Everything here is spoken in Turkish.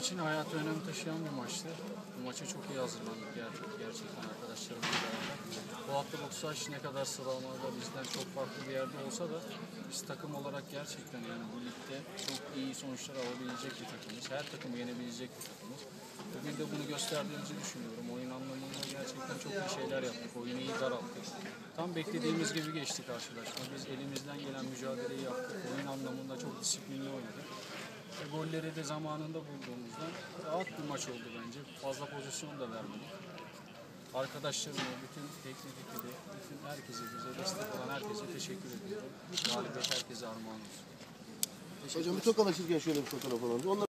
için hayata önem taşıyan bir maçtı. Bu maça çok iyi hazırlandık gerçekten arkadaşlarımla beraber. Bu hafta Boksaş ne kadar sıralamada bizden çok farklı bir yerde olsa da biz takım olarak gerçekten yani bu ligde çok iyi sonuçlar alabilecek bir takımız. Her takımı yenebilecek bir takımız. Bugün de bunu gösterdiğimizi düşünüyorum. Oyun anlamında gerçekten çok iyi şeyler yaptık. Oyunu iyi daralttık. Tam beklediğimiz gibi geçti karşılaşma. Biz elimizden gelen mücadeleyi yaptık. Oyun anlamında çok disiplinli oynadık. Golleri de zamanında bulduğumuzdan rahat bir maç oldu bence. Fazla pozisyon da vermedik. Arkadaşlarıma, bütün teknik ekibi, bütün herkese, bize destek olan herkese teşekkür ediyorum. Galibiyet herkese armağan olsun. Hocam bir tokalaşırken şöyle bir fotoğraf alalım.